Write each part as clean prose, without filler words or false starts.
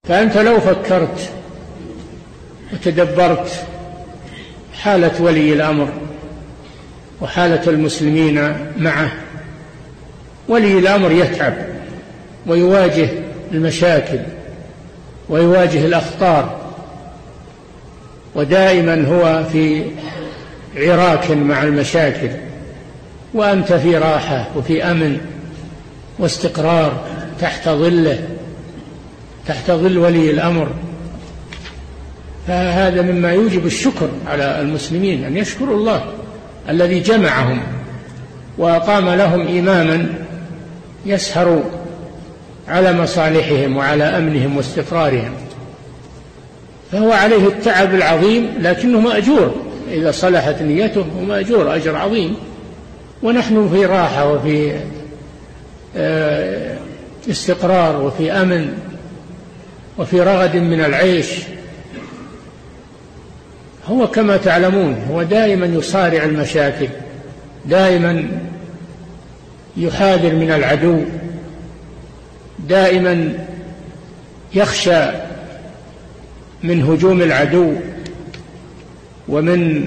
فأنت لو فكرت وتدبرت حالة ولي الأمر وحالة المسلمين معه، ولي الأمر يتعب ويواجه المشاكل ويواجه الأخطار، ودائما هو في عراك مع المشاكل، وأنت في راحة وفي أمن واستقرار تحت ظله، تحت ظل ولي الأمر. فهذا مما يوجب الشكر على المسلمين، أن يشكروا الله الذي جمعهم وأقام لهم إماما يسهر على مصالحهم وعلى أمنهم واستقرارهم. فهو عليه التعب العظيم، لكنه مأجور إذا صلحت نيته، ومأجور أجر عظيم. ونحن في راحة وفي استقرار وفي أمن وفي رغد من العيش. هو كما تعلمون هو دائما يصارع المشاكل، دائما يحاذر من العدو، دائما يخشى من هجوم العدو ومن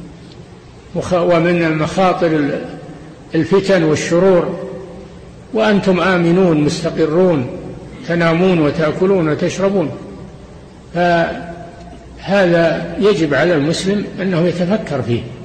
مخاطر الفتن والشرور، وأنتم آمنون مستقرون تنامون وتأكلون وتشربون. فهذا يجب على المسلم أنه يتفكر فيه.